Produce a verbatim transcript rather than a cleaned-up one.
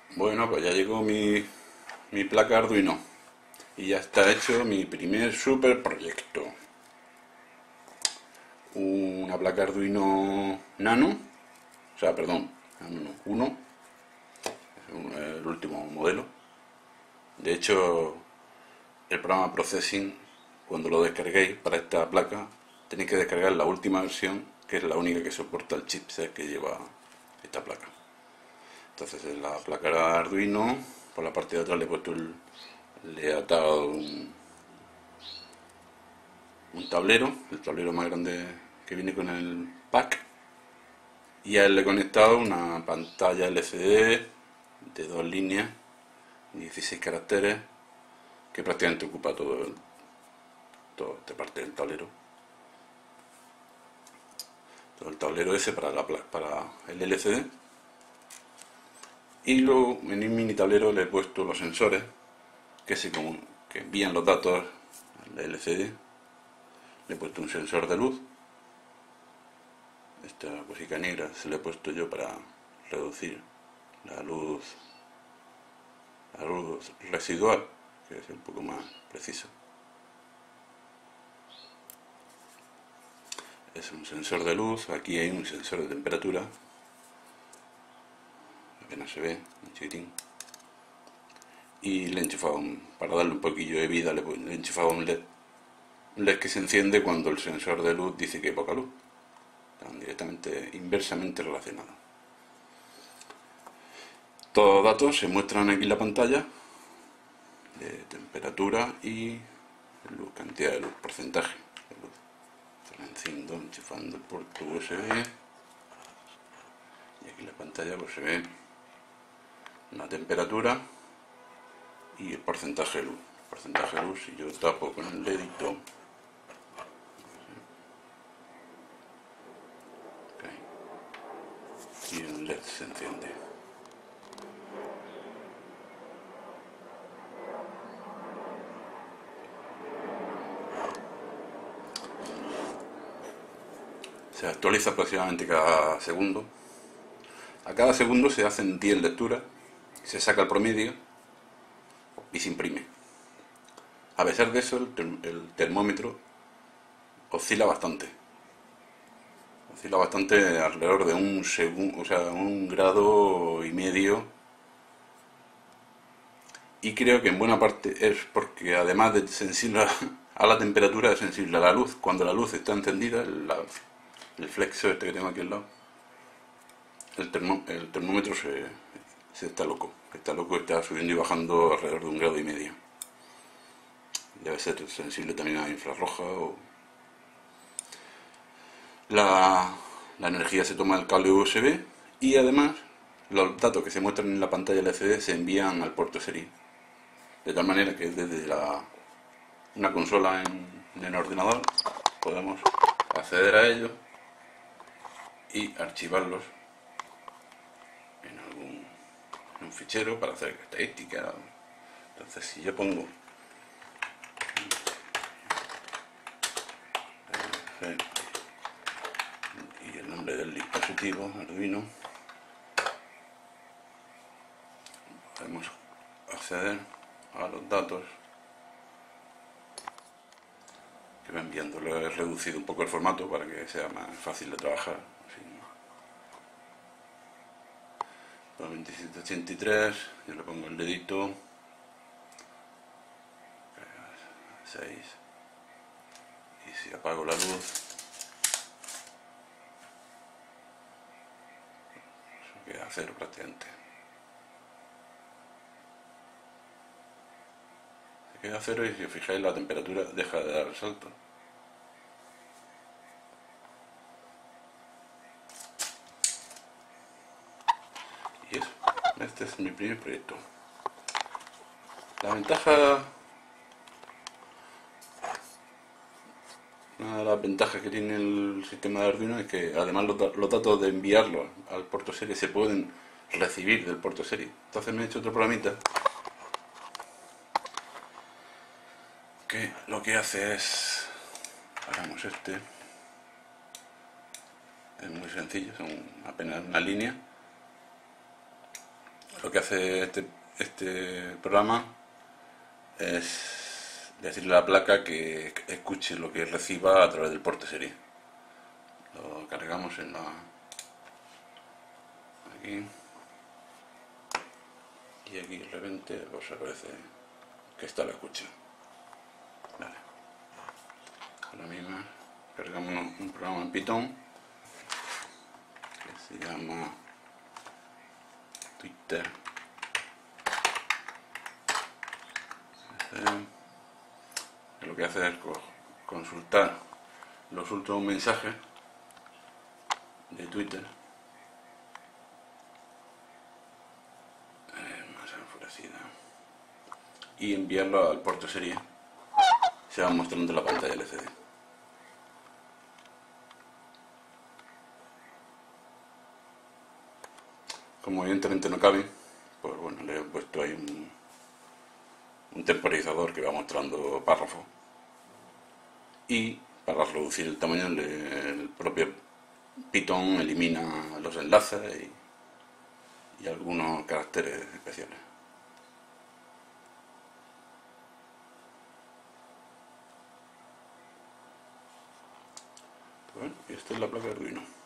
Bueno, pues ya llegó mi, mi placa Arduino y ya está hecho mi primer super proyecto. Una placa Arduino Nano, o sea, perdón, Nano no, uno, el último modelo. De hecho, el programa Processing, cuando lo descarguéis para esta placa, tenéis que descargar la última versión, que es la única que soporta el chipset que lleva esta placa. Entonces, en la placa Arduino, por la parte de atrás le he puesto el, le he atado un, un tablero, el tablero más grande que viene con el pack, y a él le he conectado una pantalla L C D de dos líneas, dieciséis caracteres, que prácticamente ocupa todo el, toda esta parte del tablero. Todo el tablero ese para, la, para el L C D. Y luego en el mini tablero le he puesto los sensores que, se, que envían los datos al L C D. Le he puesto un sensor de luz. Esta cosita negra se lo he puesto yo para reducir la luz, la luz residual, que es un poco más preciso. Es un sensor de luz. Aquí hay un sensor de temperatura, apenas se ve, un chiquitín. Y le he enchufado, un, para darle un poquillo de vida, le he enchufado un L E D. Un L E D que se enciende cuando el sensor de luz dice que hay poca luz. Están directamente, inversamente relacionados. Todos los datos se muestran aquí en la pantalla, de temperatura y luz, cantidad de luz, porcentaje de luz. Se la enciendo enchufando el puerto U S B. Y aquí en la pantalla pues se ve la temperatura y el porcentaje de luz. El porcentaje de luz, si yo tapo con el dedito, okay, y el L E D se enciende. Se actualiza aproximadamente cada segundo. A cada segundo se hacen diez lecturas, se saca el promedio y se imprime. A pesar de eso, el, term el termómetro oscila bastante. Oscila bastante alrededor de un segundo, o sea, un grado y medio. Y creo que en buena parte es porque, además de sensible a la temperatura, es sensible a la luz. Cuando la luz está encendida, la, el flexo este que tengo aquí al lado, el, termó, el termómetro se, se está loco. Está loco, está subiendo y bajando alrededor de un grado y medio. Debe ser sensible también a infrarroja o... La, la energía se toma del cable U S B y además los datos que se muestran en la pantalla L C D se envían al puerto serie. De tal manera que desde la, una consola en, en el ordenador podemos acceder a ellos y archivarlos en algún en un fichero para hacer estadística. Entonces, si yo pongo y el nombre del dispositivo Arduino, podemos acceder a los datos que va enviando. Lo he reducido un poco el formato para que sea más fácil de trabajar. veintisiete ochenta y tres, yo le pongo el dedito, seis, y si apago la luz, se queda a cero prácticamente. Se queda a cero y si os fijáis la temperatura deja de dar el salto. Y eso, este es mi primer proyecto. La ventaja, una de las ventajas que tiene el sistema de Arduino es que además los, los datos de enviarlos al puerto serie se pueden recibir del puerto serie. Entonces me he hecho otro programita que lo que hace es, hagamos este, es muy sencillo, son apenas una línea. lo que hace este, este programa es decirle a la placa que escuche lo que reciba a través del porte serie. Lo cargamos en la... aquí. Y aquí de repente pues aparece que está la escucha. Vale. Ahora mismo cargamos un programa en Python que se llama Twitter. Este, lo que hace es consultar los últimos mensajes de Twitter. Eh, más enfurecida. Y enviarlo al puerto serie. Se va mostrando en la pantalla L C D. Como evidentemente no cabe, pues bueno, le he puesto ahí un, un temporizador que va mostrando párrafos. Y para reducir el tamaño, el propio Python elimina los enlaces y, y algunos caracteres especiales. Bueno, y esta es la placa de Arduino.